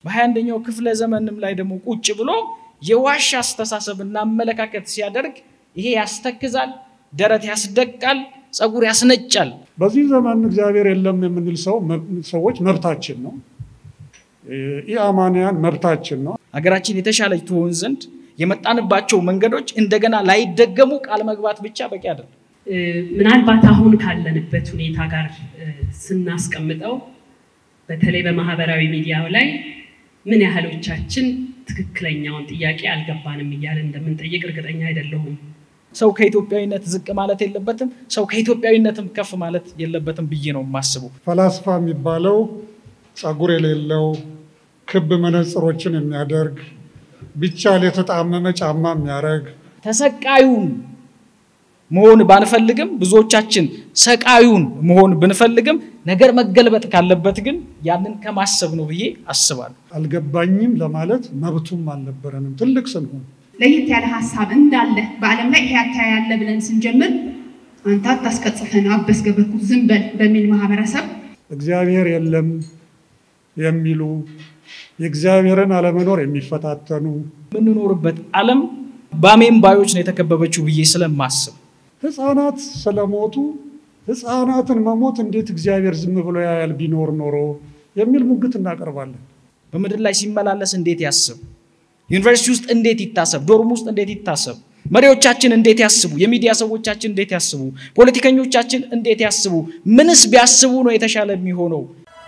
በ21ኛው ክፍለ ዘመንም ላይ ደግሞ ቁጭ ብሎ የዋሻ አስተሳሰብና አመለካከት ሲያደርግ ይሄ ያስተክዛል ደረት ያስደቃል ጸጉር ያስነጫል በዚህ ዘመን እግዚአብሔር የለም የምንል ሰዎች መብታችን ነው ኢአማንያን መብታችን ነው አገራችን የተሻለች ትሆን ዘንድ የመጣንባቸው መንገዶች እንደገና ላይደገሙ ቃል መግባት ብቻ በቂ አይደለም ምናልባት አሁን ካለንበት ሁኔታ ጋር ስናስቀምጠው በተለይ በማህበራዊ ሚዲያው ላይ ምን ያህሎቻችን ትክክለኛውን ጥያቄ አልገባንም ይያል እንደምንጠይቅ እርግጠኛ አይደለሁም ሰው ከኢትዮጵያዊነት ዝቅ ማለት የለበትም ሰው ከኢትዮጵያዊነትም ከፍ ማለት የለበትም ብዬ ነው ማስበው ፈላስፋ የሚባለው ጸጉር የሌለው ክብ መነጽሮችን የሚያደርግ ብቻ ለተጣመመ ጫማ የሚያረግ ተሰቃዩን መሆን ባንፈልግም ብዙዎቻችን ሰቃዩን መሆን ብንፈልግም ነገር መገልበጥ ካለበት ግን ያንን ከማሰብ ነው ብዬ አስባለሁ አልገባኝም ለማለት መብቱም አልነበረንም ትልቅ ስንሆን ለየት ያለ ሐሳብ እንዳለ በአለም ላይ ያታ ያለ ብለን ስንጀምር አንተ አታስቀጽፈን አበስ ገበኩ ዝምበል በሚል ማህበረሰብ እግዚአብሔር የለም የሚሉ የእግዚአብሔርን አለመኖር የሚፈታተኑ ምንኖርበት ዓለም ባሜን ባዮች ነው የተከበበችው ብዬ ስለማስብ ህፃናት ስለሞቱ ህፃናትን መሞት እንዴት እግዚአብሔር ዝም ብሎ ያያል ቢኖር ኖሮ የሚል ሙግት እናቀርባለን በመድር ላይ ሲመላለስ እንዴት ያስብ ዩኒቨርሲቲ ውስጥ እንዴት ይታሰብ ዶርም ውስጥ እንዴት ይታሰብ መሪዎቻችን እንዴት ያስቡ የሚዲያ ሰዎቻችን እንዴት ያስቡ ፖለቲከኞቻችን እንዴት ያስቡ ምንስ ቢያስቡ ነው የተሻለ የሚሆነው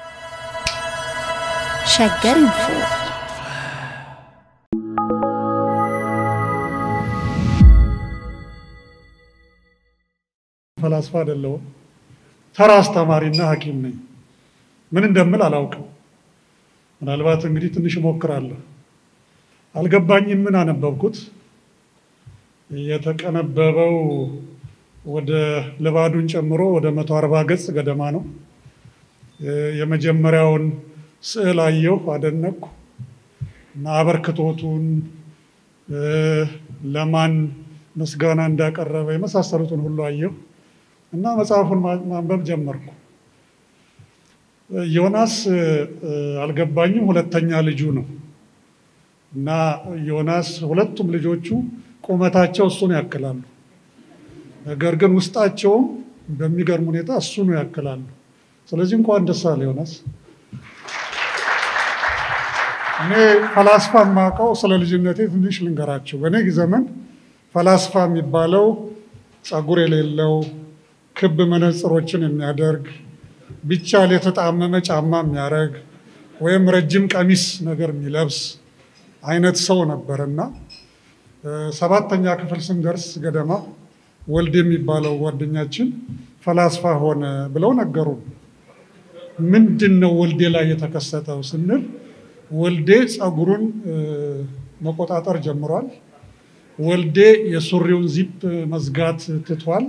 ሸገር ኢንፎ ፈላስፋ አይደለሁም ተራ አስተማሪና ሐኪም ነኝ ምን እንደምል አላውቅም ምናልባት እንግዲህ ትንሽ ሞክራለሁ አልገባኝም ምን አነበብኩት የተቀነበበው ወደ ለባዱን ጨምሮ ወደ 140 ገጽ ገደማ ነው የመጀመሪያውን ስዕል አየሁ አደነቅኩ እና አበርክቶቱን ለማን መስጋና እንዳቀረበ የመሳሰሉትን ሁሉ አየሁ እና መጽሐፉን ማንበብ ጀመርኩ ዮናስ አልገባኝም ሁለተኛ ልጁ ነው እና ዮናስ ሁለቱም ልጆቹ ቆመታቸው እሱን ያከላሉ ነገር ግን ውስጣቸው በሚገርም ሁኔታ እሱን ያከላሉ ስለዚህ እንኳን ደስ አለ ዮናስ እኔ ፈላስፋ ማቀው ስለ ልጅነቴ ትንሽ ልንገራችሁ በኔ ዘመን ፈላስፋ የሚባለው ጸጉር የሌለው ክብ መነጽሮችን የሚያደርግ ብቻ ለተጣመመ ጫማ የሚያረግ ወይም ረጅም ቀሚስ ነገር የሚለብስ አይነት ሰው ነበርና ሰባተኛ ክፍል ስንደርስ ገደማ ወልዴ የሚባለው ጓደኛችን ፈላስፋ ሆነ ብለው ነገሩ ምንድነው ወልዴ ላይ የተከሰተው ስንል ወልዴ ጸጉሩን መቆጣጠር ጀምሯል ወልዴ የሱሪውን ዚፕ መዝጋት ትቷል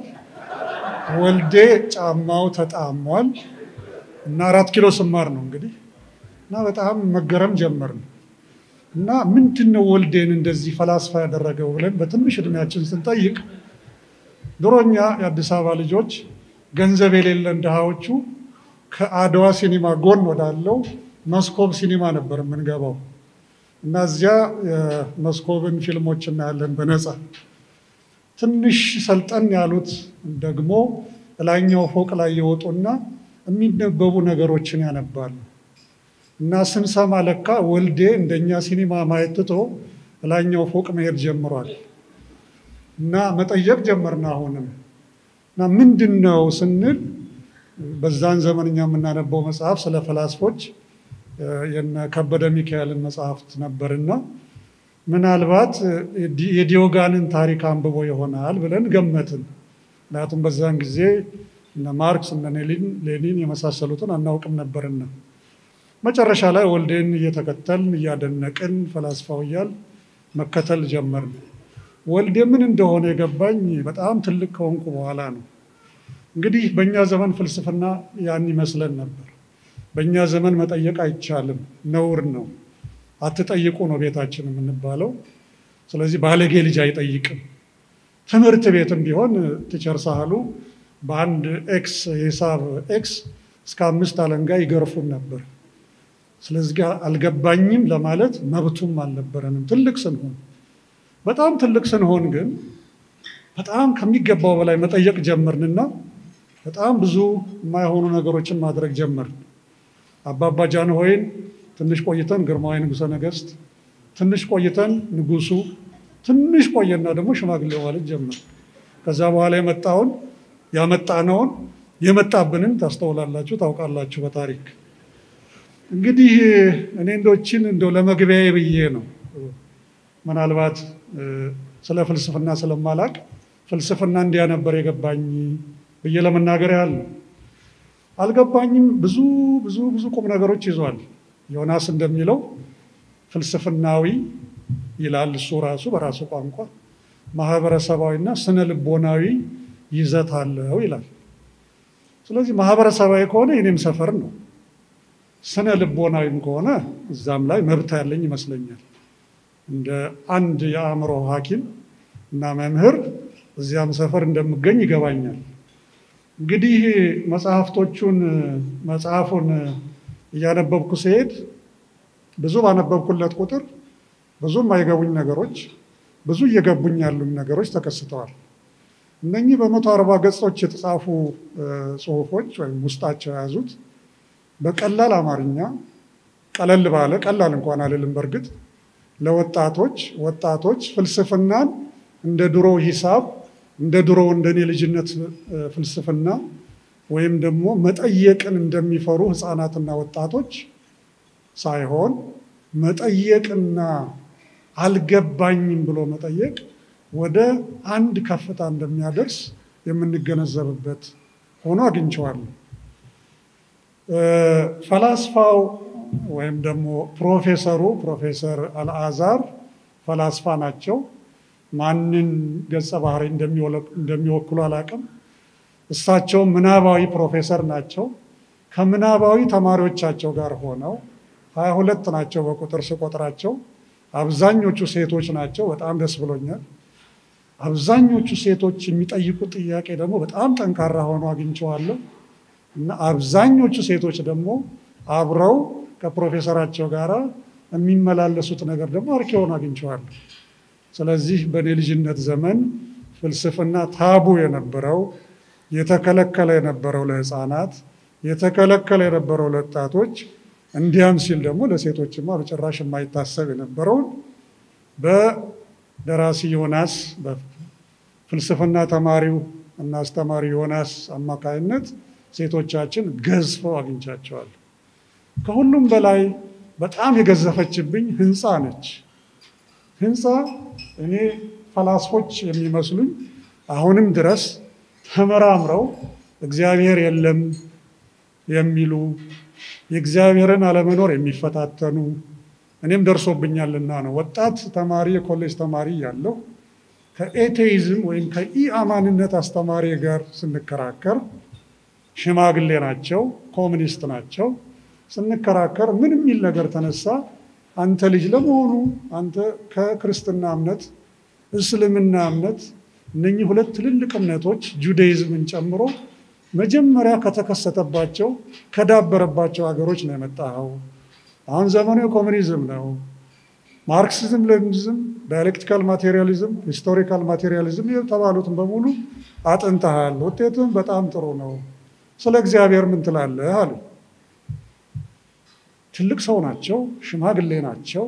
ወልዴ ጫማው ተጣሟል እና 4 ኪሎ ስማር ነው እንግዲህ እና በጣም መገረም ጀመርን እና ምንድነው ወልዴን እንደዚህ ፈላስፋ ያደረገው ብለን በትንሽ እድሜያችን ስንጠይቅ ድሮኛ የአዲስ አበባ ልጆች ገንዘብ የሌለን ደሃዎቹ ከአድዋ ሲኒማ ጎን ወዳለው መስኮብ ሲኒማ ነበር የምንገባው እና እዚያ መስኮብን ፊልሞች እናያለን በነፃ ትንሽ ሰልጠን ያሉት ደግሞ ላይኛው ፎቅ ላይ ይወጡና የሚነበቡ ነገሮችን ያነባሉ እና ስንሰማ ለካ ወልዴ እንደኛ ሲኒማ ማየት ትቶ ላይኛው ፎቅ መሄድ ጀምሯል እና መጠየቅ ጀመርና አሁንም እና ምንድነው ስንል በዛን ዘመንኛ የምናነበው መጽሐፍ ስለ ፈላስፎች የነ ከበደ ሚካኤልን መጽሐፍት ነበርና ምናልባት የዲዮጋንን ታሪክ አንብቦ ይሆናል ብለን ገመትን ምክንያቱም በዛን ጊዜ እነ ማርክስ እነ ሌኒን የመሳሰሉትን አናውቅም ነበርና መጨረሻ ላይ ወልዴን እየተከተልን እያደነቅን ፈላስፋው ይያል መከተል ጀመርን ወልዴ ምን እንደሆነ የገባኝ በጣም ትልቅ ከሆንኩ በኋላ ነው እንግዲህ በእኛ ዘመን ፍልስፍና ያን ይመስለን ነበር በእኛ ዘመን መጠየቅ አይቻልም ነውር ነው አትጠይቁ ነው ቤታችን የምንባለው ስለዚህ ባለጌ ልጅ አይጠይቅም ትምህርት ቤትም ቢሆን ቲቸር ሳህሉ በአንድ ኤክስ ሂሳብ ኤክስ እስከ 5 አለንጋ ይገርፉን ነበር ስለዚህ አልገባኝም ለማለት መብቱም አልነበረንም። ትልቅ ስንሆን በጣም ትልቅ ስንሆን ግን በጣም ከሚገባው በላይ መጠየቅ ጀመርንና በጣም ብዙ የማይሆኑ ነገሮችን ማድረግ ጀመርን። አባባ ጃንሆይን ትንሽ ቆይተን ግርማዊ ንጉሠ ነገሥት፣ ትንሽ ቆይተን ንጉሱ፣ ትንሽ ቆየና ደግሞ ሽማግሌው ማለት ጀመር። ከዛ በኋላ ያመጣነውን የመጣብንን ታስተውላላችሁ፣ ታውቃላችሁ በታሪክ። እንግዲህ እኔ እንደው ለመግቢያዬ ብዬ ነው ምናልባት ስለ ፍልስፍና ስለማላቅ ፍልስፍና እንዲያ ነበር የገባኝ ብዬ ለመናገር ያህል ነው። አልገባኝም። ብዙ ብዙ ብዙ ቁም ነገሮች ይዟል። ዮናስ እንደሚለው ፍልስፍናዊ ይላል እሱ ራሱ በራሱ ቋንቋ፣ ማህበረሰባዊና ስነ ልቦናዊ ይዘት አለው ይላል። ስለዚህ ማህበረሰባዊ ከሆነ የኔም ሰፈር ነው፣ ስነ ልቦናዊም ከሆነ እዛም ላይ መብት ያለኝ ይመስለኛል። እንደ አንድ የአእምሮ ሐኪም እና መምህር እዚያም ሰፈር እንደምገኝ ይገባኛል። እንግዲህ መጽሐፉን እያነበብኩ ሲሄድ ብዙ ባነበብኩለት ቁጥር ብዙ የማይገቡኝ ነገሮች፣ ብዙ እየገቡኝ ያሉኝ ነገሮች ተከስተዋል። እነኚህ በ140 ገጾች የተጻፉ ጽሁፎች ወይም ውስጣቸው የያዙት በቀላል አማርኛ ቀለል ባለ ቀላል እንኳን አልልም በእርግጥ ለወጣቶች ፍልስፍናን እንደ ድሮ ሂሳብ እንደ ድሮ እንደኔ ልጅነት ፍልስፍና ወይም ደግሞ መጠየቅን እንደሚፈሩ ህፃናትና ወጣቶች ሳይሆን መጠየቅና አልገባኝም ብሎ መጠየቅ ወደ አንድ ከፍታ እንደሚያደርስ የምንገነዘብበት ሆኖ አግኝቼዋለሁ። ፈላስፋው ወይም ደግሞ ፕሮፌሰር አልዓዛር ፈላስፋ ናቸው። ማንን ገጸ ባህሪ እንደሚወክሉ አላውቅም። እሳቸው ምናባዊ ፕሮፌሰር ናቸው። ከምናባዊ ተማሪዎቻቸው ጋር ሆነው 22 ናቸው በቁጥር ስቆጥራቸው። አብዛኞቹ ሴቶች ናቸው። በጣም ደስ ብሎኛል። አብዛኞቹ ሴቶች የሚጠይቁት ጥያቄ ደግሞ በጣም ጠንካራ ሆኖ አግኝቼዋለሁ እና አብዛኞቹ ሴቶች ደግሞ አብረው ከፕሮፌሰራቸው ጋር የሚመላለሱት ነገር ደግሞ አርኪ ሆኖ አግኝቼዋለሁ። ስለዚህ በእኔ ልጅነት ዘመን ፍልስፍና ታቡ የነበረው የተከለከለ የነበረው ለህፃናት የተከለከለ የነበረው ለወጣቶች እንዲያም ሲል ደግሞ ለሴቶችማ በጭራሽ የማይታሰብ የነበረውን በደራሲ ዮናስ በፍልስፍና ተማሪው እና አስተማሪ ዮናስ አማካይነት ሴቶቻችን ገዝፈው አግኝቻቸዋለሁ። ከሁሉም በላይ በጣም የገዘፈችብኝ ህንፃ ነች። ህንፃ እኔ ፈላስፎች የሚመስሉኝ አሁንም ድረስ ተመራምረው እግዚአብሔር የለም የሚሉ የእግዚአብሔርን አለመኖር የሚፈታተኑ እኔም ደርሶብኛልና ነው። ወጣት ተማሪ የኮሌጅ ተማሪ ያለው ከኤቴይዝም ወይም ከኢአማንነት አስተማሪ ጋር ስንከራከር ሽማግሌ ናቸው፣ ኮሙኒስት ናቸው። ስንከራከር ምን የሚል ነገር ተነሳ? አንተ ልጅ ለመሆኑ አንተ ከክርስትና እምነት እስልምና እምነት እነኚህ ሁለት ትልልቅ እምነቶች ጁዳይዝምን ጨምሮ መጀመሪያ ከተከሰተባቸው ከዳበረባቸው ሀገሮች ነው የመጣኸው። አሁን ዘመኑ የኮሙኒዝም ነው። ማርክሲዝም፣ ሌኒኒዝም፣ ዳይሌክቲካል ማቴሪያሊዝም፣ ሂስቶሪካል ማቴሪያሊዝም የተባሉትን በሙሉ አጥንተሃል፣ ውጤትም በጣም ጥሩ ነው። ስለ እግዚአብሔር ምን ትላለህ አሉ። ትልቅ ሰው ናቸው፣ ሽማግሌ ናቸው።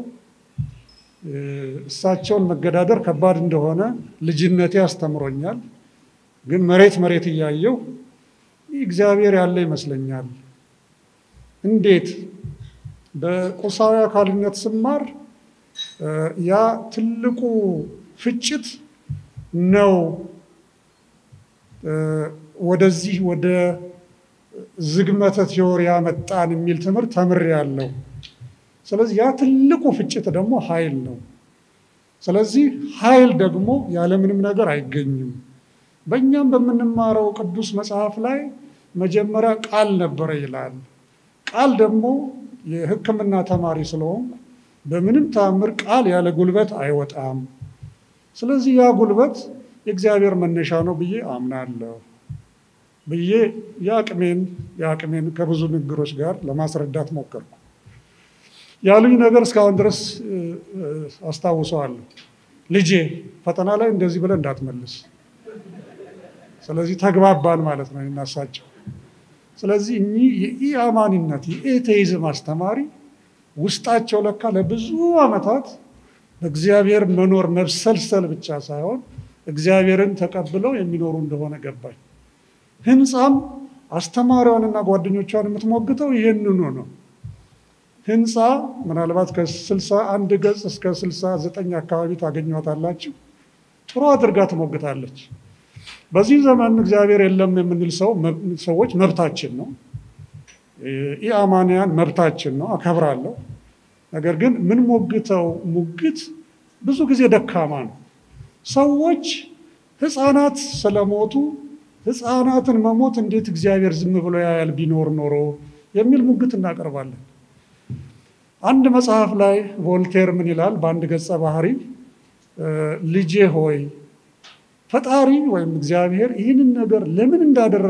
እሳቸውን መገዳደር ከባድ እንደሆነ ልጅነቴ አስተምሮኛል። ግን መሬት እያየው እግዚአብሔር ያለ ይመስለኛል። እንዴት በቁሳዊ አካልነት ስማር ያ ትልቁ ፍጭት ነው ወደዚህ ወደ ዝግመተ ቲዮሪ ያመጣን የሚል ትምህርት ተምሬያለሁ። ስለዚህ ያ ትልቁ ፍጭት ደግሞ ኃይል ነው። ስለዚህ ኃይል ደግሞ ያለምንም ነገር አይገኝም። በእኛም በምንማረው ቅዱስ መጽሐፍ ላይ መጀመሪያ ቃል ነበረ ይላል። ቃል ደግሞ የሕክምና ተማሪ ስለሆንኩ በምንም ተአምር ቃል ያለ ጉልበት አይወጣም። ስለዚህ ያ ጉልበት የእግዚአብሔር መነሻ ነው ብዬ አምናለሁ ብዬ የአቅሜን ከብዙ ንግግሮች ጋር ለማስረዳት ሞከርኩ። ያሉኝ ነገር እስካሁን ድረስ አስታውሰዋለሁ። ልጄ ፈተና ላይ እንደዚህ ብለህ እንዳትመልስ። ስለዚህ ተግባባን ማለት ነው እናሳቸው። ስለዚህ እኚህ የኢአማኒነት የኤቴይዝም አስተማሪ ውስጣቸው ለካ ለብዙ ዓመታት በእግዚአብሔር መኖር መብሰልሰል ብቻ ሳይሆን እግዚአብሔርን ተቀብለው የሚኖሩ እንደሆነ ገባኝ። ህንፃም አስተማሪዋንና ጓደኞቿን የምትሞግተው ይሄንኑ ነው። ህንፃ ምናልባት ከ61 ገጽ እስከ 69 አካባቢ ታገኟታላችሁ። ጥሩ አድርጋ ትሞግታለች። በዚህ ዘመን እግዚአብሔር የለም የምንል ሰዎች መብታችን ነው። ኢአማንያን መብታችን ነው፣ አከብራለሁ። ነገር ግን ምን ሞግተው ሙግት ብዙ ጊዜ ደካማ ነው። ሰዎች ህፃናት ስለሞቱ ህፃናትን መሞት እንዴት እግዚአብሔር ዝም ብሎ ያያል ቢኖር ኖሮ የሚል ሙግት እናቀርባለን። አንድ መጽሐፍ ላይ ቮልቴር ምን ይላል? በአንድ ገጸ ባህሪ ልጄ ሆይ ፈጣሪ ወይም እግዚአብሔር ይህንን ነገር ለምን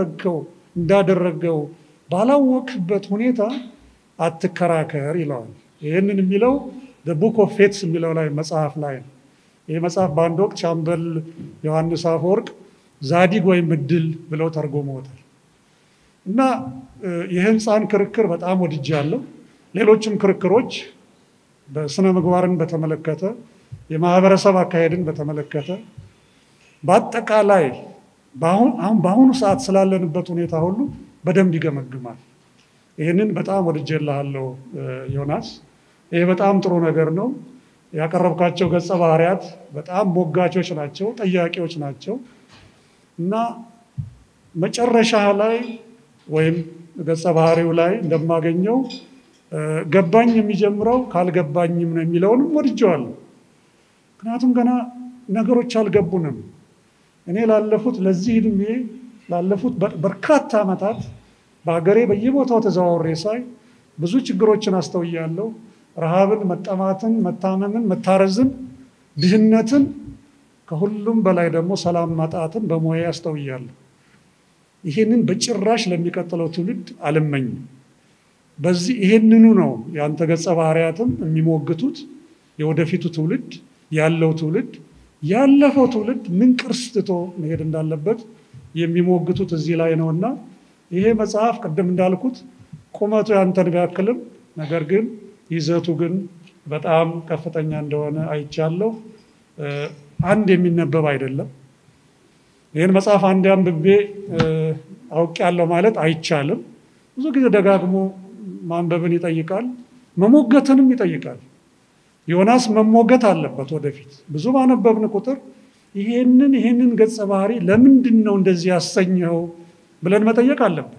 እንዳደረገው ባላወቅበት ሁኔታ አትከራከር ይለዋል። ይህንን የሚለው ቡክ ኦፍ ፌትስ የሚለው ላይ መጽሐፍ ላይ ነው። ይህ መጽሐፍ በአንድ ወቅት ሻምበል ዮሐንስ አፈወርቅ ዛዲግ ወይም እድል ብለው ተርጉመውታል። እና የህንፃን ክርክር በጣም ወድጃለሁ። ሌሎችም ክርክሮች በስነ ምግባርን በተመለከተ የማህበረሰብ አካሄድን በተመለከተ በአጠቃላይ በአሁኑ ሰዓት ስላለንበት ሁኔታ ሁሉ በደንብ ይገመግማል። ይህንን በጣም ወድጄልሃለሁ ዮናስ። ይሄ በጣም ጥሩ ነገር ነው። ያቀረብካቸው ገጸ ባህሪያት በጣም ሞጋቾች ናቸው፣ ጠያቂዎች ናቸው። እና መጨረሻ ላይ ወይም ገጸ ባህሪው ላይ እንደማገኘው ገባኝ የሚጀምረው ካልገባኝም ነው የሚለውንም ወድጄዋለሁ። ምክንያቱም ገና ነገሮች አልገቡንም። እኔ ለዚህ ዕድሜ ላለፉት በርካታ ዓመታት በሀገሬ በየቦታው ተዘዋውሬ ሳይ ብዙ ችግሮችን አስተውያለሁ። ረሃብን፣ መጠማትን፣ መታመምን፣ መታረዝን፣ ድህነትን፣ ከሁሉም በላይ ደግሞ ሰላም ማጣትን በሙያ አስተውያለሁ። ይሄንን በጭራሽ ለሚቀጥለው ትውልድ አልመኝም። በዚህ ይሄንኑ ነው ያንተ ገጸ ባህሪያትም የሚሞግቱት። የወደፊቱ ትውልድ ያለው ትውልድ ያለፈው ትውልድ ምን ቅርስ ትቶ መሄድ እንዳለበት የሚሞግቱት እዚህ ላይ ነውና ይሄ መጽሐፍ ቅድም እንዳልኩት ቁመቱ ያንተን ቢያክልም ነገር ግን ይዘቱ ግን በጣም ከፍተኛ እንደሆነ አይቻለሁ። አንድ የሚነበብ አይደለም። ይሄን መጽሐፍ አንድ አንብቤ አውቄያለሁ ማለት አይቻልም። ብዙ ጊዜ ደጋግሞ ማንበብን ይጠይቃል፣ መሞገትንም ይጠይቃል። ዮናስ መሞገት አለበት ወደፊት። ብዙ ባነበብን ቁጥር ይሄንን ገጸ ባህሪ ለምንድን ነው እንደዚህ ያሰኘው ብለን መጠየቅ አለብን።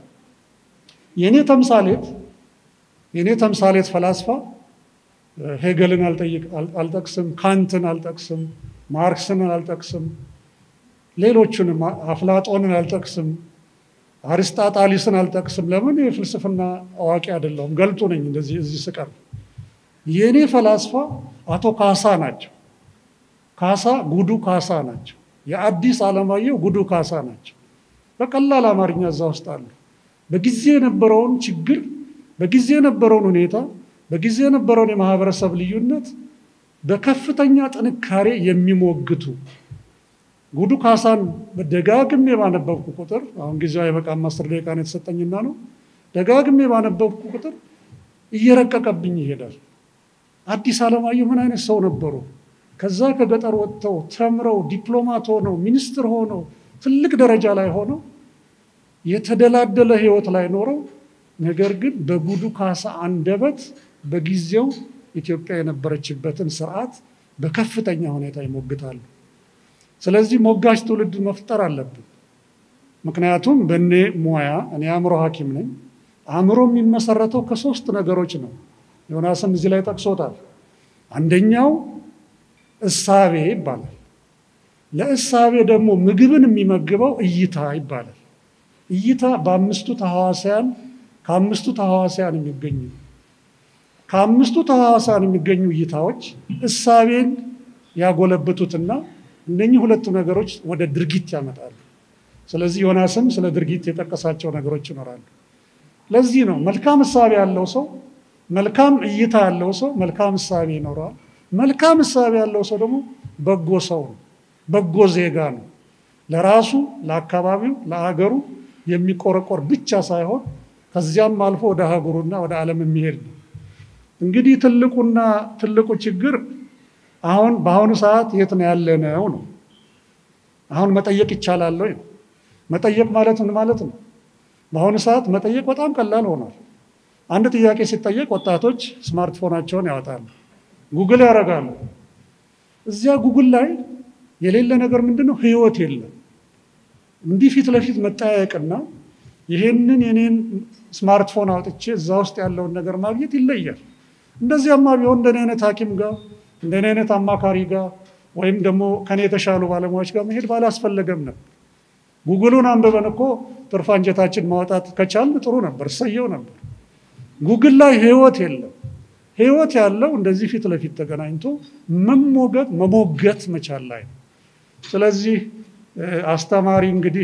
የኔ ተምሳሌት ፈላስፋ ሄገልን አልጠቅስም፣ ካንትን አልጠቅስም፣ ማርክስን አልጠቅስም፣ ሌሎቹንም አፍላጦንን አልጠቅስም፣ አሪስጣጣሊስን አልጠቅስም። ለምን? የፍልስፍና አዋቂ አይደለሁም፣ ገልጡ ነኝ እዚህ ስቀር። የኔ ፈላስፋ አቶ ካሳ ናቸው። ጉዱ ካሳ ናቸው። የአዲስ ዓለማየሁ ጉዱ ካሳ ናቸው። በቀላል አማርኛ እዛ ውስጥ አሉ። በጊዜ የነበረውን ችግር፣ በጊዜ የነበረውን ሁኔታ፣ በጊዜ የነበረውን የማህበረሰብ ልዩነት በከፍተኛ ጥንካሬ የሚሞግቱ ጉዱ ካሳን ደጋግሜ ባነበብኩ ቁጥር አሁን ጊዜው አይበቃም 10 ደቂቃ ነው የተሰጠኝና ነው። ደጋግሜ ባነበብኩ ቁጥር እየረቀቀብኝ ይሄዳል። አዲስ ዓለማየሁ ምን አይነት ሰው ነበሩ? ከዛ ከገጠር ወጥተው ተምረው ዲፕሎማት ሆነው ሚኒስትር ሆነው ትልቅ ደረጃ ላይ ሆነው የተደላደለ ህይወት ላይ ኖረው ነገር ግን በጉዱ ካሳ አንደበት በጊዜው ኢትዮጵያ የነበረችበትን ስርዓት በከፍተኛ ሁኔታ ይሞግታሉ። ስለዚህ ሞጋች ትውልድ መፍጠር አለብን። ምክንያቱም በእኔ ሙያ እኔ አእምሮ ሐኪም ነኝ። አእምሮ የሚመሰረተው ከ3 ነገሮች ነው። ዮናስም እዚህ ላይ ጠቅሶታል። አንደኛው እሳቤ ይባላል። ለእሳቤ ደግሞ ምግብን የሚመግበው እይታ ይባላል። እይታ ከአምስቱ ተሐዋስያን የሚገኙ እይታዎች እሳቤን ያጎለብቱትና እነኚህ 2 ነገሮች ወደ ድርጊት ያመጣሉ። ስለዚህ ዮናስም ስለ ድርጊት የጠቀሳቸው ነገሮች ይኖራሉ። ለዚህ ነው መልካም እሳቤ ያለው ሰው መልካም እይታ ያለው ሰው መልካም ሐሳብ ይኖራል መልካም ሐሳብ ያለው ሰው ደግሞ በጎ ሰው ነው በጎ ዜጋ ነው ለራሱ ለአካባቢው ለአገሩ የሚቆረቆር ብቻ ሳይሆን ከዚያም አልፎ ወደ ሀገሩና ወደ ዓለም የሚሄድ ነው እንግዲህ ትልቁ ችግር አሁን በአሁኑ ሰዓት የት ነው ያለነው ነው አሁን መጠየቅ ይቻላል ወይ መጠየቅ ማለት ምን ማለት ነው በአሁኑ ሰዓት መጠየቅ በጣም ቀላል ሆኗል አንድ ጥያቄ ሲጠየቅ ወጣቶች ስማርትፎናቸውን ያወጣሉ ጉግል ያደርጋሉ እዚያ ጉግል ላይ የሌለ ነገር ምንድነው ህይወት የለም እንዲህ ፊት ለፊት መጠያየቅና ይሄንን የኔን ስማርትፎን አውጥቼ እዛ ውስጥ ያለውን ነገር ማግኘት ይለያል እንደዚያማ ቢሆን እንደኔ አይነት ሐኪም ጋር እንደኔ አይነት አማካሪ ጋር ወይም ደግሞ ከኔ የተሻሉ ባለሙያዎች ጋር መሄድ ባላስፈልገም ነበር ጉግሉን አንብበን እኮ ትርፋንጀታችን ማውጣት ከቻልን ጥሩ ነበር ሰየው ነበር ጉግል ላይ ህይወት የለም ህይወት ያለው እንደዚህ ፊት ለፊት ተገናኝቶ መሞገት መቻል ላይ ስለዚህ አስተማሪ እንግዲህ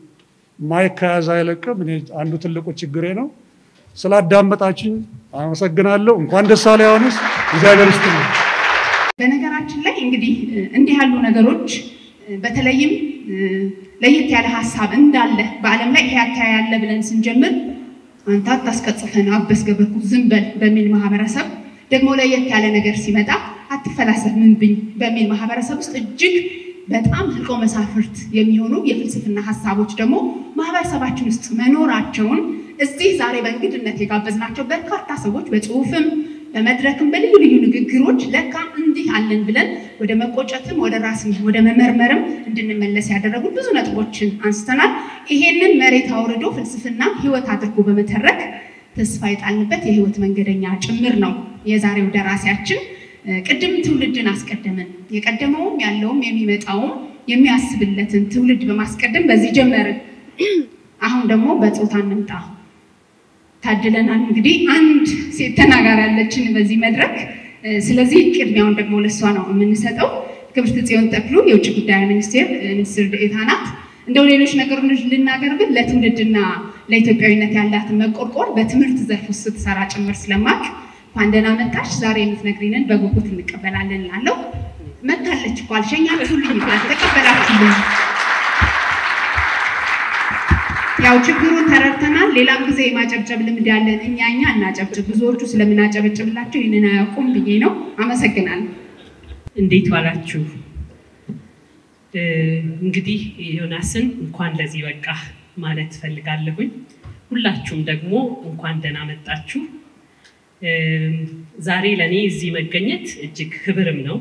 ማይካዝ አይለቅም እኔ አንዱ ትልቁ ችግሬ ነው ስላዳመጣችኝ አመሰግናለሁ እንኳን ደስ አለ ያውንስ እግዚአብሔር ይስጥልኝ በነገራችን ላይ እንግዲህ እንዲህ ያሉ ነገሮች በተለይም ለየት ያለ ሐሳብ እንዳለ በአለም ላይ ያለ ብለን ስንጀምር አንተ አታስቀጽፈን አበስገበኩ ዝምበል በሚል ማህበረሰብ ደግሞ ለየት ያለ ነገር ሲመጣ አትፈላሰፍ ምንብኝ በሚል ማህበረሰብ ውስጥ እጅግ በጣም ህልቆ መሳፍርት የሚሆኑ የፍልስፍና ሐሳቦች ደግሞ ማህበረሰባችን ውስጥ መኖራቸውን እዚህ ዛሬ በእንግድነት የጋበዝናቸው በርካታ ሰዎች በጽሁፍም በመድረክም በልዩ ልዩ ንግግሮች ለካ እንዲህ አለን ብለን ወደ መቆጨትም ወደ ራስም ወደ መመርመርም እንድንመለስ ያደረጉ ብዙ ነጥቦችን አንስተናል ይሄንን መሬት አውርዶ ፍልስፍና ህይወት አድርጎ በመተረክ ተስፋ የጣልንበት የህይወት መንገደኛ ጭምር ነው የዛሬው ደራሲያችን ቅድም ትውልድን አስቀደመን የቀደመውም ያለውም የሚመጣውም የሚያስብለትን ትውልድ በማስቀደም በዚህ ጀመርን አሁን ደግሞ በጾታ እንምጣ ታድለናል እንግዲህ አንድ ሴት ተናጋሪ ያለችን በዚህ መድረክ ስለዚህ ቅድሚያውን ደግሞ ለሷ ነው የምንሰጠው ክብርት ጽዮን ተክሉ የውጭ ጉዳይ ሚኒስቴር ሚኒስትር ዴኤታ ናት እንደው ሌሎች ነገሮች ልናገርብን ለትውልድና ለኢትዮጵያዊነት ያላትን መቆርቆር በትምህርት ዘርፍ ውስጥ ተሰራ ጭምር ስለማክ ፋንደና መጣሽ ዛሬ የምትነግሪንን በጉጉት እንቀበላለን ላለው መታለች እኮ አልሸኛችሁልኝ ተቀበላችሁልኝ ያው ችግሩን ተረድተናል ሌላም ጊዜ የማጨብጨብ ልምድ ያለን እኛ እናጨብጭብ ብዙዎቹ ስለምናጨብጭብላቸው ይሄንን አያውቁም ብዬ ነው አመሰግናለሁ እንዴት ዋላችሁ እንግዲህ ዮናስን እንኳን ለዚህ በቃ ማለት ፈልጋለሁኝ ሁላችሁም ደግሞ እንኳን ደህና መጣችሁ ዛሬ ለኔ እዚህ መገኘት እጅግ ክብርም ነው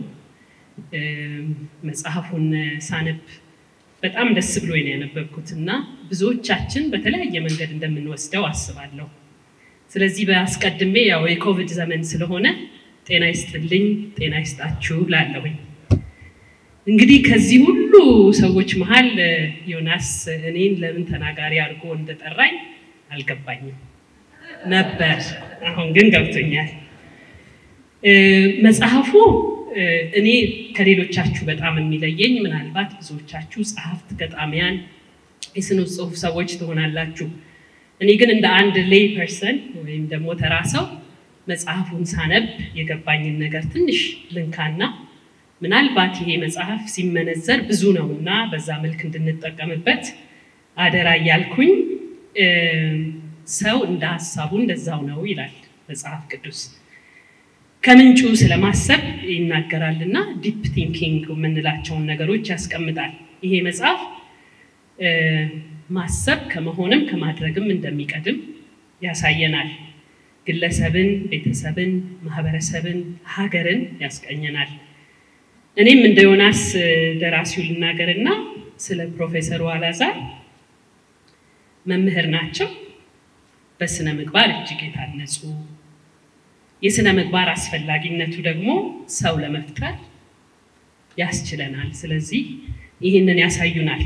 መጽሐፉን ሳነብ በጣም ደስ ብሎኝ ነው ያነበብኩትና ብዙዎቻችን በተለያየ መንገድ እንደምንወስደው አስባለሁ ስለዚህ በአስቀድሜ ያው የኮቪድ ዘመን ስለሆነ ጤና ይስጥልኝ ጤና ይስጣችሁ ላለሁኝ እንግዲህ ከዚህ ሁሉ ሰዎች መሃል ዮናስ እኔን ለምን ተናጋሪ አድርጎ እንደጠራኝ አልገባኝም ነበር አሁን ግን ገብቶኛል መጽሐፉ እኔ ከሌሎቻችሁ በጣም የሚለየኝ ምናልባት ብዙዎቻችሁ ጸሐፍት ገጣሚያን የስነ ጽሁፍ ሰዎች ትሆናላችሁ እኔ ግን እንደ አንድ ሌይ ፐርሰን ወይም ደግሞ ተራሰው መጽሐፉን ሳነብ የገባኝን ነገር ትንሽ ልንካና ምናልባት ይሄ መጽሐፍ ሲመነዘር ብዙ ነውና በዛ መልክ እንድንጠቀምበት አደራ ያልኩኝ ሰው እንደ ሐሳቡ እንደዛው ነው ይላል መጽሐፍ ቅዱስ ከምንጩ ስለማሰብ ይናገራልና ዲፕ ቲንኪንግ የምንላቸውን ነገሮች ያስቀምጣል ይሄ መጽሐፍ ማሰብ ከመሆንም ከማድረግም እንደሚቀድም ያሳየናል ግለሰብን ቤተሰብን ማህበረሰብን ሀገርን ያስቀኘናል እኔም እንደ ዮናስ ደራሲው ልናገርና ስለ ፕሮፌሰር ዋላዛር መምህር ናቸው በስነ ምግባር እጅግ የታነጹ የስነ ምግባር አስፈላጊነቱ ደግሞ ሰው ለመፍጠር ያስችለናል ስለዚህ ይሄንን ያሳዩናል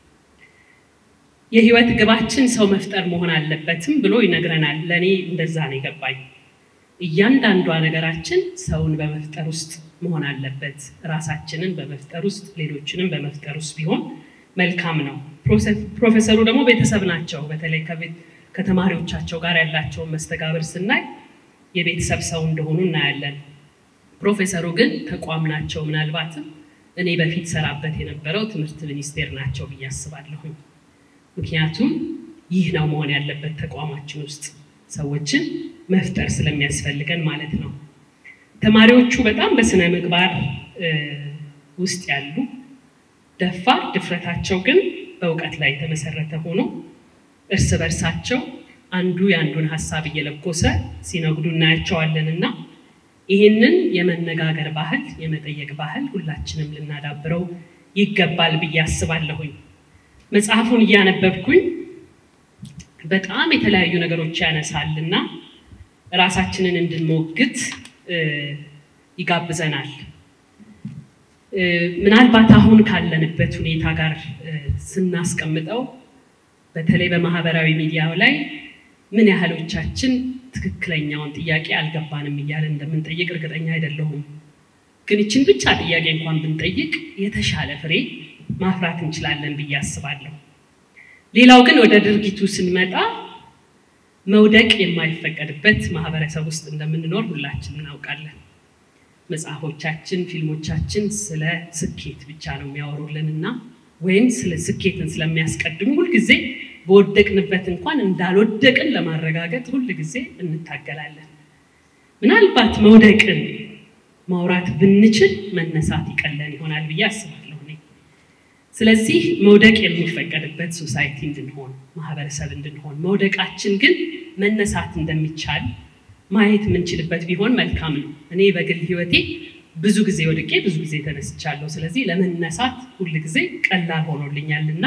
የህይወት ግባችን ሰው መፍጠር መሆን አለበትም ብሎ ይነግረናል ለኔ እንደዛ ነው የገባኝ እያንዳንዷ ነገራችን ሰውን በመፍጠር ውስጥ መሆን አለበት ራሳችንን በመፍጠር ውስጥ ሌሎችንም በመፍጠር ውስጥ ቢሆን መልካም ነው ፕሮፌሰሩ ደግሞ ቤተሰብ ናቸው በተለይ ከተማሪዎቻቸው ጋር ያላቸው መስተጋብር ስናይ የቤተሰብ ሰው እንደሆኑ እናያለን። ፕሮፌሰሩ ግን ተቋም ናቸው። ምናልባትም እኔ በፊት ሰራበት የነበረው ትምህርት ሚኒስቴር ናቸው ብዬ አስባለሁ። ምክንያቱም ይህ ነው መሆን ያለበት ተቋማችን ውስጥ ሰዎችን መፍጠር ስለሚያስፈልገን ማለት ነው። ተማሪዎቹ በጣም በስነ ምግባር ውስጥ ያሉ ደፋር፣ ድፍረታቸው ግን በእውቀት ላይ የተመሰረተ ሆኖ እርስ በርሳቸው አንዱ ያንዱን ሐሳብ እየለኮሰ ሲነግዱ እናያቸዋለንና ይሄንን የመነጋገር ባህል የመጠየቅ ባህል ሁላችንም ልናዳብረው ይገባል ብዬ አስባለሁኝ። መጽሐፉን እያነበብኩኝ በጣም የተለያዩ ነገሮች ያነሳልና ራሳችንን እንድንሞግት ይጋብዘናል። ምናልባት አሁን ካለንበት ሁኔታ ጋር ስናስቀምጠው በተለይ በማህበራዊ ሚዲያው ላይ ምን ያህሎቻችን ትክክለኛውን ጥያቄ አልገባንም እያልን እንደምንጠይቅ እርግጠኛ አይደለሁም። ግን እቺን ብቻ ጥያቄ እንኳን ብንጠይቅ የተሻለ ፍሬ ማፍራት እንችላለን ብዬ አስባለሁ። ሌላው ግን ወደ ድርጊቱ ስንመጣ መውደቅ የማይፈቀድበት ማህበረሰብ ውስጥ እንደምንኖር ሁላችንም እናውቃለን። መጽሐፎቻችን፣ ፊልሞቻችን ስለ ስኬት ብቻ ነው የሚያወሩልንና ወይም ስለ ስኬትን ስለሚያስቀድሙ ሁሉ ጊዜ በወደቅንበት እንኳን እንዳልወደቅን ለማረጋገጥ ሁሉ ጊዜ እንታገላለን። ምናልባት መውደቅን ማውራት ብንችል መነሳት ይቀለን ይሆናል ብዬ አስባለሁ። ስለዚህ መውደቅ የሚፈቀድበት ሶሳይቲ እንድንሆን ማህበረሰብ እንድንሆን መውደቃችን ግን መነሳት እንደሚቻል ማየት ምንችልበት ቢሆን መልካም ነው። እኔ በግል ህይወቴ ብዙ ጊዜ ወድቄ ብዙ ጊዜ ተነስቻለሁ። ስለዚህ ለመነሳት ሁሉ ጊዜ ቀላል ሆኖልኛልና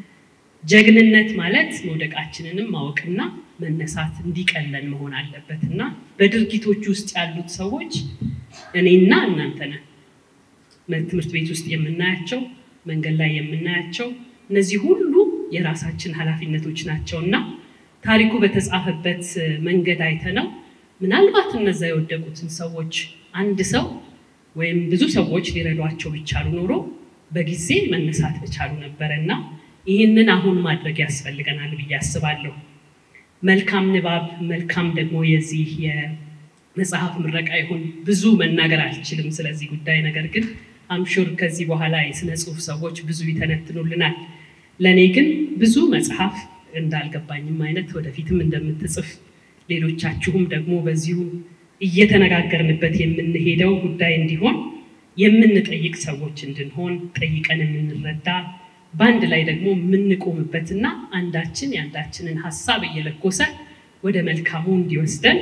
ጀግንነት ማለት መውደቃችንንም ማወቅና መነሳት እንዲቀለን መሆን አለበትና በድርጊቶች ውስጥ ያሉት ሰዎች እኔና እናንተ ነን። ትምህርት ቤት ውስጥ የምናያቸው መንገድ ላይ የምናያቸው እነዚህ ሁሉ የራሳችን ኃላፊነቶች ናቸውና ታሪኩ በተጻፈበት መንገድ አይተነው ምናልባት እነዛ የወደቁትን ሰዎች አንድ ሰው ወይም ብዙ ሰዎች ሊረዷቸው ቢቻሉ ኖሮ በጊዜ መነሳት በቻሉ ነበርና ይሄንን አሁን ማድረግ ያስፈልገናል ብዬ አስባለሁ። መልካም ንባብ መልካም ደግሞ የዚህ የመጽሐፍ ምረቃ ይሁን ብዙ መናገር አልችልም ስለዚህ ጉዳይ ነገር ግን አምሹር ከዚህ በኋላ የስነ ጽሁፍ ሰዎች ብዙ ይተነትኑልናል። ለኔ ግን ብዙ መጽሐፍ እንዳልገባኝም አይነት ወደፊትም እንደምትጽፍ ሌሎቻችሁም ደግሞ በዚሁ እየተነጋገርንበት የምንሄደው ጉዳይ እንዲሆን የምንጠይቅ ሰዎች እንድንሆን ጠይቀን የምንረዳ ባንድ ላይ ደግሞ የምንቆምበትና አንዳችን ያንዳችንን ሐሳብ እየለኮሰ ወደ መልካሙ እንዲወስደን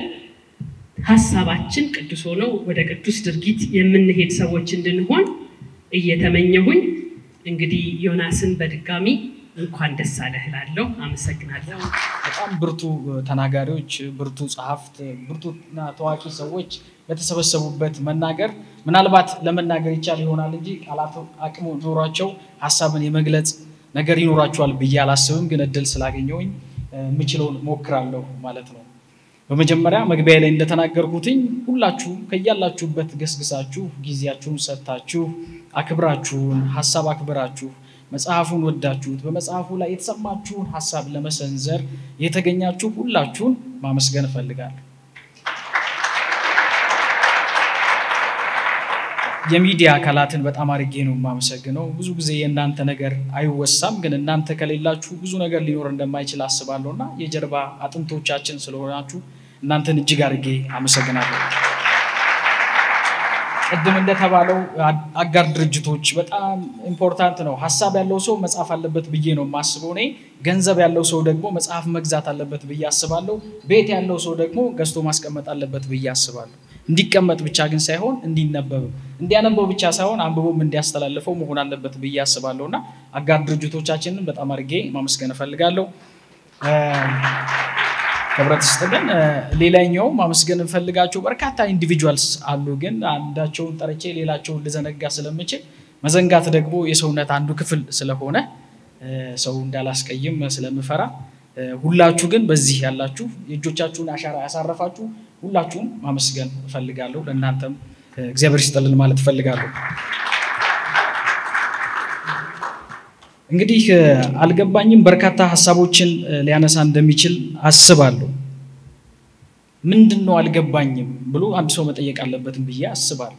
ሐሳባችን ቅዱስ ሆኖ ወደ ቅዱስ ድርጊት የምንሄድ ሰዎች እንድንሆን እየተመኘሁኝ እንግዲህ ዮናስን በድጋሚ እንኳን ደስ አለህ እላለሁ። አመሰግናለሁ። በጣም ብርቱ ተናጋሪዎች፣ ብርቱ ጸሐፍት፣ ብርቱና ታዋቂ ሰዎች በተሰበሰቡበት መናገር ምናልባት ለመናገር ይቻል ይሆናል እንጂ ቃላት አቅሙ ኖሯቸው ሐሳብን የመግለጽ ነገር ይኖራቸዋል ብዬ አላስብም። ግን እድል ስላገኘሁኝ ምችለውን ሞክራለሁ ማለት ነው። በመጀመሪያ መግቢያ ላይ እንደተናገርኩትኝ ሁላችሁ ከያላችሁበት ገስግሳችሁ ጊዜያችሁን ሰጣችሁ አክብራችሁን ሐሳብ አክብራችሁ መጽሐፉን ወዳችሁት በመጽሐፉ ላይ የተሰማችሁን ሐሳብ ለመሰንዘር የተገኛችሁ ሁላችሁን ማመስገን ፈልጋለሁ። የሚዲያ አካላትን በጣም አርጌ ነው ማመሰግነው። ብዙ ጊዜ የእናንተ ነገር አይወሳም፣ ግን እናንተ ከሌላችሁ ብዙ ነገር ሊኖር እንደማይችል አስባለሁና የጀርባ አጥንቶቻችን ስለሆናችሁ እናንተን እጅግ አርጌ አመሰግናለሁ። ቀደም እንደተባለው አጋር ድርጅቶች በጣም ኢምፖርታንት ነው። ሐሳብ ያለው ሰው መጽሐፍ አለበት ብዬ ነው ማስበው ነኝ። ገንዘብ ያለው ሰው ደግሞ መጽሐፍ መግዛት አለበት ብዬ አስባለሁ። ቤት ያለው ሰው ደግሞ ገዝቶ ማስቀመጥ አለበት ብዬ አስባለሁ። እንዲቀመጥ ብቻ ግን ሳይሆን እንዲነበብ እንዲያነበው ብቻ ሳይሆን አንብቦም እንዲያስተላልፈው መሆን አለበት ብዬ አስባለሁና አጋር ድርጅቶቻችንን በጣም አርጌ ማመስገን ፈልጋለሁ። ከብረተስተን ሌላኛው ማመስገን ፈልጋቸው በርካታ ኢንዲቪጁዋልስ አሉ፣ ግን አንዳቸውን ጠርቼ ሌላቸውን ልዘነጋ ስለምችል መዘንጋት ደግሞ የሰውነት አንዱ ክፍል ስለሆነ ሰው እንዳላስቀይም ስለምፈራ ሁላችሁ ግን በዚህ ያላችሁ የእጆቻችሁን አሻራ ያሳረፋችሁ ሁላችሁም ማመስገን ፈልጋለሁ። ለእናንተም እግዚአብሔር ይስጥልን ማለት ፈልጋለሁ። እንግዲህ አልገባኝም በርካታ ሐሳቦችን ሊያነሳ እንደሚችል አስባለሁ። ምንድነው አልገባኝም ብሎ አንድ ሰው መጠየቅ አለበት ብዬ አስባለሁ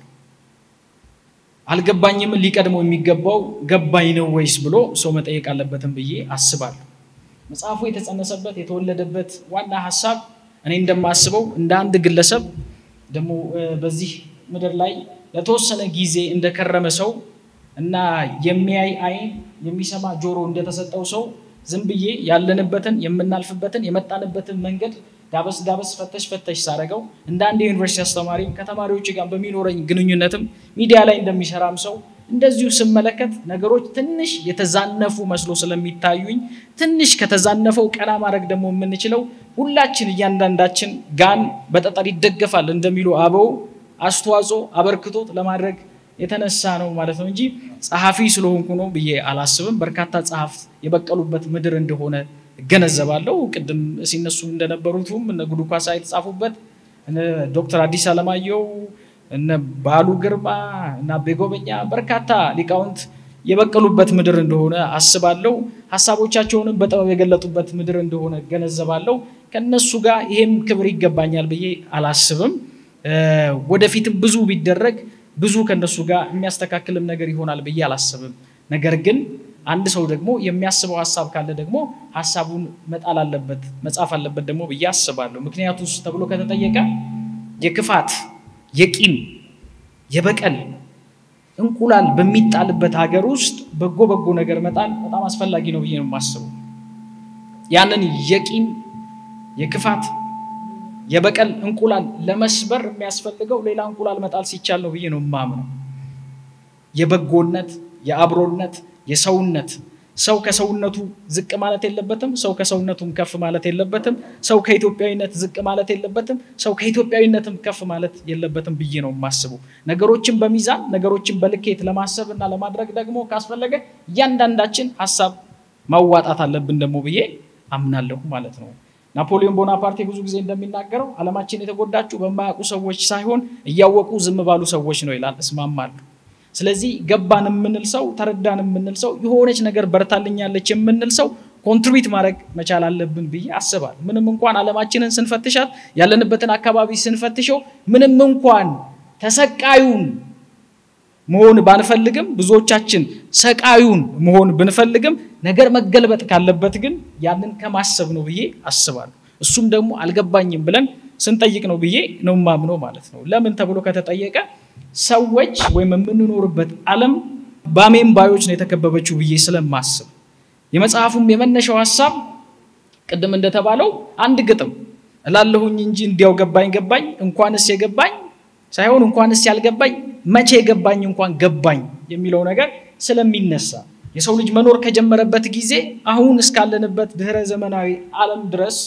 አልገባኝም ሊቀድመው የሚገባው ገባኝ ነው ወይስ ብሎ ሰው መጠየቅ አለበት ብዬ አስባለሁ መጽሐፉ የተጸነሰበት የተወለደበት ዋና ሐሳብ እኔ እንደማስበው እንደ አንድ ግለሰብ ደሞ በዚህ ምድር ላይ ለተወሰነ ጊዜ እንደከረመ ሰው እና የሚያይ አይን የሚሰማ ጆሮ እንደተሰጠው ሰው ዝም ብዬ ያለንበትን የምናልፍበትን የመጣንበትን መንገድ ዳበስ ፈተሽ ሳረጋው እንደ አንድ ዩኒቨርሲቲ አስተማሪ ከተማሪዎች ጋር በሚኖረኝ ግንኙነትም ሚዲያ ላይ እንደሚሰራም ሰው እንደዚሁ ስመለከት ነገሮች ትንሽ የተዛነፉ መስሎ ስለሚታዩኝ ትንሽ ከተዛነፈው ቀና ማድረግ ደግሞ የምንችለው ሁላችን እያንዳንዳችን ጋን በጠጠር ይደገፋል እንደሚሉ አበው አስተዋጽኦ አበርክቶት ለማድረግ የተነሳ ነው ማለት ነው እንጂ ጸሐፊ ስለሆንኩ ነው ብዬ አላስብም በርካታ ጸሐፍት የበቀሉበት ምድር እንደሆነ ገነዘባለሁ ቅድም ሲነሱ እንደነበሩትም እነ ጉዱኳሳ የተጻፉበት እነ ዶክተር አዲስ አለማየሁ እነ ባሉ ግርማ እና በጎበኛ በርካታ ሊቃውንት የበቀሉበት ምድር እንደሆነ አስባለሁ ሐሳቦቻቸውንም በጥበብ የገለጡበት ምድር እንደሆነ ገነዘባለሁ ከነሱ ጋር ይሄም ክብር ይገባኛል ብዬ አላስብም ወደፊትም ብዙ ቢደረግ ብዙ ከነሱ ጋር የሚያስተካክልም ነገር ይሆናል ብዬ አላስብም ነገር ግን አንድ ሰው ደግሞ የሚያስበው ሐሳብ ካለ ደግሞ ሐሳቡን መጣል አለበት መጻፍ አለበት ደግሞ ብዬ አስባለሁ ምክንያቱስ ተብሎ ከተጠየቀ የክፋት የቂም የበቀል እንቁላል በሚጣልበት ሀገር ውስጥ በጎ ነገር መጣል በጣም አስፈላጊ ነው ብዬ ነው የማስበው ያንን የቂም የክፋት የበቀል እንቁላል ለመስበር የሚያስፈልገው ሌላ እንቁላል መጣል ሲቻል ነው ብዬ ነው የማምነው የበጎነት የአብሮነት የሰውነት ሰው ከሰውነቱ ዝቅ ማለት የለበትም ሰው ከሰውነቱም ከፍ ማለት የለበትም ሰው ከኢትዮጵያዊነት ዝቅ ማለት የለበትም ሰው ከኢትዮጵያዊነትም ከፍ ማለት የለበትም ብዬ ነው የማስበው ነገሮችን በሚዛን ነገሮችን በልኬት ለማሰብና ለማድረግ ደግሞ ካስፈለገ እያንዳንዳችን ሐሳብ ማዋጣት አለብን ደግሞ ብዬ አምናለሁ ማለት ነው ናፖሊዮን ቦናፓርቴ ብዙ ጊዜ እንደሚናገረው ዓለማችን የተጎዳችው በማያውቁ ሰዎች ሳይሆን እያወቁ ዝም ባሉ ሰዎች ነው ይላል እስማማለሁ ስለዚህ ገባን የምንል ሰው ተረዳን የምንል ሰው የሆነች ነገር በርታልኛለች የምንል ሰው ኮንትሪቢዩት ማድረግ መቻል አለብን ብዬ አስባለሁ ምንም እንኳን ዓለማችንን ስንፈትሻት ያለንበትን አካባቢ ስንፈትሸው ምንም እንኳን ተሰቃዩን መሆን ባንፈልግም ብዙዎቻችን ሰቃዩን መሆን ብንፈልግም ነገር መገልበጥ ካለበት ግን ያንን ከማሰብ ነው ብዬ አስባለሁ እሱም ደግሞ አልገባኝም ብለን ስንጠይቅ ነው ብዬ ነው ማምነው ማለት ነው ለምን ተብሎ ከተጠየቀ ሰዎች ወይም የምንኖርበት ዓለም ባሜን ባዮች ነው የተከበበችው ብዬ ስለማስብ የመጽሐፉም የመነሻው ሐሳብ ቅድም እንደተባለው አንድ ግጥም እላለሁኝ እንጂ እንዲያው ገባኝ እንኳንስ የገባኝ ሳይሆን እንኳንስ ያልገባኝ መቼ ገባኝ እንኳን ገባኝ የሚለው ነገር ስለሚነሳ የሰው ልጅ መኖር ከጀመረበት ጊዜ አሁን እስካለንበት ድህረ ዘመናዊ ዓለም ድረስ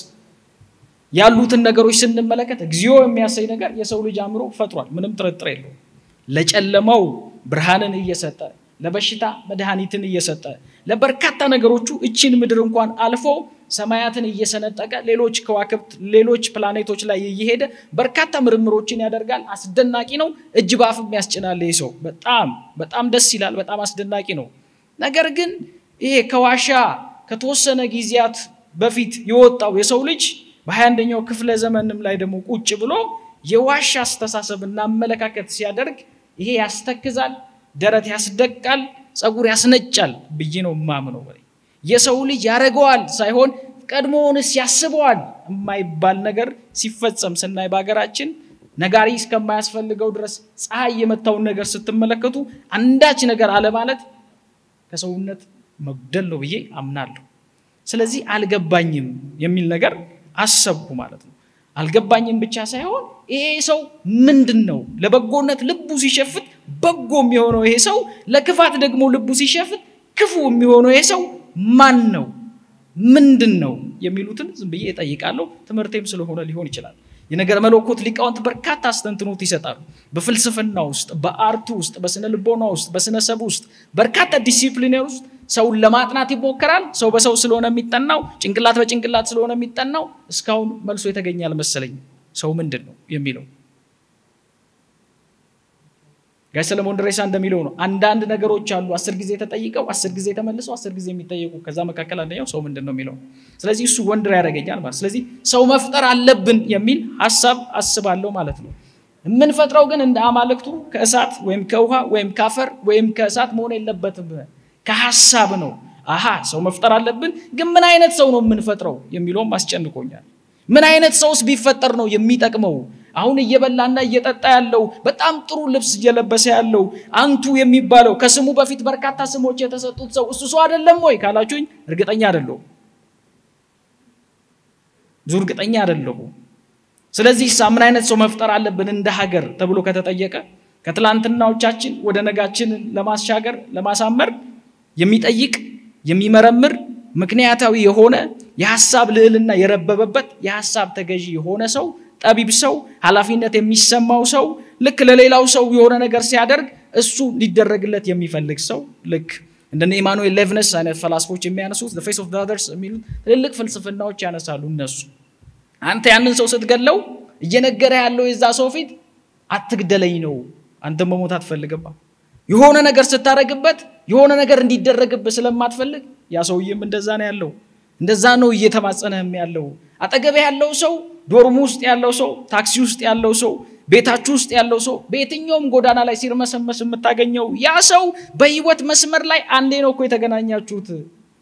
ያሉትን ነገሮች ስንመለከት እግዚኦ የሚያሳይ ነገር የሰው ልጅ አምሮ ፈጥሯል ምንም ጥርጥር የለውም ለጨለማው ብርሃንን እየሰጠ ለበሽታ መድኃኒትን እየሰጠ ለበርካታ ነገሮቹ እቺን ምድር እንኳን አልፎ ሰማያትን እየሰነጠቀ ሌሎች ከዋክብት ሌሎች ፕላኔቶች ላይ እየሄደ በርካታ ምርምሮችን ያደርጋል አስደናቂ ነው እጅ ባፍ የሚያስጭናል ይሰው በጣም ደስ ይላል በጣም አስደናቂ ነው ነገር ግን ይሄ ከዋሻ ከተወሰነ ጊዜያት በፊት የወጣው የሰው ልጅ በ21ኛው ክፍለ ዘመንም ላይ ደግሞ ቁጭ ብሎ የዋሻ አስተሳሰብና አመለካከት ሲያደርግ ይሄ ያስተክዛል ደረት ያስደቃል ጸጉር ያስነጫል ብዬ ነው ማምነው የሰው ልጅ ያረጋዋል ሳይሆን ቀድሞውንስ ያስበዋል የማይባል ነገር ሲፈጸም ስናይ ባገራችን ነጋሪ እስከማያስፈልገው ድረስ ፀሐይ የመታው ነገር ስትመለከቱ አንዳች ነገር አለ ማለት ከሰውነት መግደል ነው ብዬ አምናለሁ ስለዚህ አልገባኝም የሚል ነገር አሰብኩ ማለት ነው አልገባኝም ብቻ ሳይሆን ይሄ ሰው ምንድነው ለበጎነት ልቡ ሲሸፍት በጎ የሚሆነው ይሄ ሰው ለክፋት ደግሞ ልቡ ሲሸፍት ክፉ የሚሆነው ይሄ ሰው ማን ነው ምንድነው የሚሉትን ዝም ብዬ እጠይቃለሁ ትምርቴም ስለሆነ ሊሆን ይችላል የነገር መለኮት ሊቃውንት በርካታ አስተንትኖት ይሰጣሉ በፍልስፍና ውስጥ በአርቱ ውስጥ በስነ ልቦና ውስጥ በስነ ሰብ ውስጥ በርካታ ዲሲፕሊነር ውስጥ ሰው ለማጥናት ይሞከራል ሰው በሰው ስለሆነ የሚጠናው ጭንቅላት በጭንቅላት ስለሆነ የሚጠናው እስካሁን መልሶ የተገኛል መሰለኝ ሰው ምንድነው የሚለው ጋሽ ሰለሞን ድሬሳ እንደሚለው ነው አንዳንድ ነገሮች አሉ 10 ጊዜ ተጠይቀው 10 ጊዜ ተመልሰው 10 ጊዜ የሚጠየቁ ከዛ መካከል አንደኛው ሰው ምንድነው የሚለው ስለዚህ እሱ ወንድር ያደርገኛል ማለት ስለዚህ ሰው መፍጠር አለብን የሚል ሐሳብ አስባለሁ ማለት ነው ምን ፈጥረው ግን እንደ አማልክቱ ከእሳት ወይም ከውሃ ወይም ካፈር ወይም ከእሳት መሆን የለበትም ከሐሳብ ነው አሃ ሰው መፍጠር አለብን ግን ምን አይነት ሰው ነው የምንፈጥረው የሚለውም አስጨንቆኛል ምን አይነት ሰውስ ቢፈጠር ነው የሚጠቅመው አሁን እየበላና እየጠጣ ያለው በጣም ጥሩ ልብስ እየለበሰ ያለው አንቱ የሚባለው ከስሙ በፊት በርካታ ስሞች የተሰጡት ሰው እሱ ሰው አይደለም ወይ ካላችሁኝ እርግጠኛ አይደለሁም እርግጠኛ አይደለሁም ስለዚህ ምን አይነት ሰው መፍጠር አለብን እንደ ሀገር ተብሎ ከተጠየቀ ከትላንትናዎቻችን ወደ ነጋችን ለማሻገር ለማሳመር የሚጠይቅ የሚመረምር ምክንያታዊ የሆነ የሐሳብ ልዕልና የረበበበት የሐሳብ ተገዢ የሆነ ሰው ጠቢብ ሰው ኃላፊነት የሚሰማው ሰው ልክ ለሌላው ሰው የሆነ ነገር ሲያደርግ እሱ ሊደረግለት የሚፈልግ ሰው ልክ እንደነ ኢማኑኤል ሌቭነስ አይነት ፈላስፎች የሚያነሱት the face of the others የሚሉት ትልልቅ ፍልስፍናዎች ያነሳሉ እነሱ አንተ ያንን ሰው ስትገለው እየነገረ ያለው የዛ ሰው ፊት አትግደለኝ ነው አንተ መሞት አትፈልግባ የሆነ ነገር ስታረግበት የሆነ ነገር እንዲደረግበት ስለማትፈልግ ያ ሰውዬም እንደዛ ነው ያለው እንደዛ ነው እየተማጸነህም ያለው አጠገብ ያለው ሰው ዶርም ውስጥ ያለው ሰው ታክሲ ውስጥ ያለው ሰው ቤታችሁ ውስጥ ያለው ሰው በየትኛውም ጎዳና ላይ ሲርመሰመስ የምታገኘው ያ ሰው በህይወት መስመር ላይ አንዴ ነው እኮ የተገናኛችሁት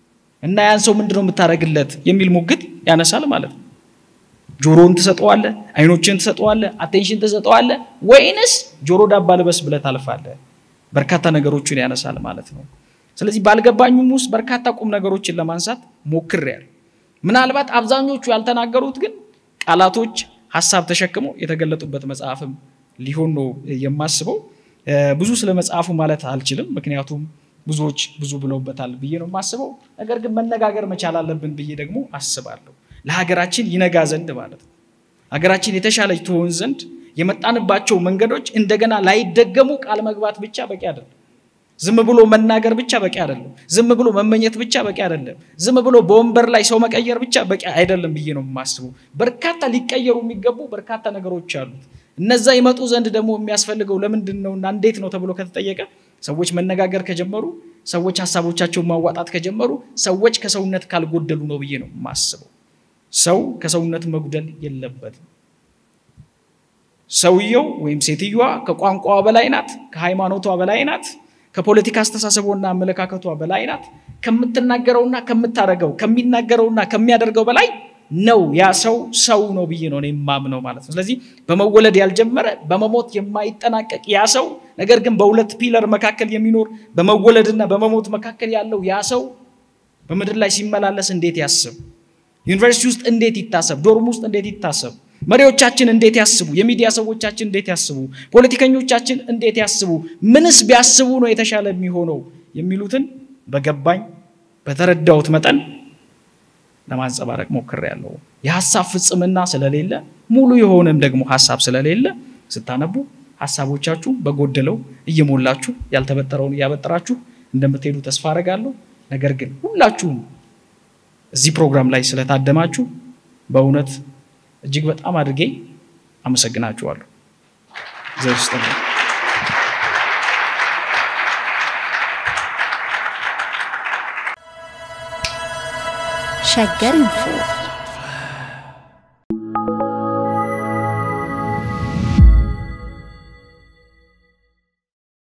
እና ያን ሰው ምንድነው የምታረግለት የሚል ሙግት ያነሳል ማለት ነው ጆሮን ተሰጠዋለ አይኖችን ተሰጠዋለ አቴንሽን ተሰጠዋለ ወይንስ ጆሮ ዳባ ልበስ ብለ ታልፋለ በርካታ ነገሮችን ያነሳል ማለት ነው ስለዚህ ባልገባኙም ውስጥ በርካታ ቁም ነገሮችን ለማንሳት ሞክሬያለሁ ምናልባት አብዛኞቹ ያልተናገሩት ግን ቃላቶች ሐሳብ ተሸክመው የተገለጡበት መጽሐፍም ሊሆን ነው የማስበው ብዙ ስለ መጽሐፉ ማለት አልችልም ምክንያቱም ብዙዎች ብዙ ብለውበታል ብዬ ነው የማስበው ነገር ግን መነጋገር መቻል አለብን ብዬ ደግሞ አስባለሁ ለሀገራችን ይነጋ ዘንድ ማለት ነው ሀገራችን የተሻለች ትሆን ዘንድ የመጣንባቸው መንገዶች እንደገና ላይደገሙ ቃል መግባት ብቻ በቂ አይደለም ዝም ብሎ መናገር ብቻ በቂ አይደለም ዝም ብሎ መመኘት ብቻ በቂ አይደለም ዝም ብሎ በወንበር ላይ ሰው መቀየር ብቻ በቂ አይደለም ብዬ ነው የማስበው በርካታ ሊቀየሩ የሚገቡ በርካታ ነገሮች አሉ እነዛ ይመጡ ዘንድ ደግሞ የሚያስፈልገው ለምንድነውና እንዴት ነው ተብሎ ከተጠየቀ ሰዎች መነጋገር ከጀመሩ ሰዎች ሐሳቦቻቸውን ማዋጣት ከጀመሩ ሰዎች ከሰውነት ካልጎደሉ ነው ብዬ ነው የማስበው ሰው ከሰውነት መጉደል የለበትም ሰውየው ወይም ሴትየዋ ከቋንቋዋ በላይ ናት ከሃይማኖቷ በላይ ናት ከፖለቲካ አስተሳሰቦና አመለካከቷ በላይ ናት ከምትናገረውና ከምታረገው ከሚናገረውና ከሚያደርገው በላይ ነው ያ ሰው ነው ብዬ ነው የማምነው ማለት ነው ስለዚህ በመወለድ ያልጀመረ በመሞት የማይጠናቀቅ ያ ሰው ነገር ግን በሁለት ፒለር መካከል የሚኖር በመወለድና በመሞት መካከል ያለው ያ ሰው በመድር ላይ ሲመላለስ እንዴት ያስብ ዩኒቨርሲቲ ውስጥ እንዴት ይታሰብ ዶርም ውስጥ እንዴት ይታሰብ መሪዎቻችን እንዴት ያስቡ የሚዲያ ሰዎቻችን እንዴት ያስቡ ፖለቲከኞቻችን እንዴት ያስቡ ምንስ ቢያስቡ ነው የተሻለ የሚሆነው የሚሉትን በገባኝ በተረዳውት መጠን ለማንጸባረቅ ሞክሬያለሁ የሐሳብ ፍጽምና ስለሌለ ሙሉ የሆነም ደግሞ ሐሳብ ስለሌለ ስታነቡ ሐሳቦቻችሁ በጎደለው እየሞላችሁ ያልተበጠረውን ያበጠራችሁ እንደምትሄዱ ተስፋ አረጋለሁ ነገር ግን ሁላችሁም እዚህ ፕሮግራም ላይ ስለታደማችሁ በእውነት እጅግ በጣም አድርጌ አመሰግናችኋለሁ ዘውስተን Sheger Info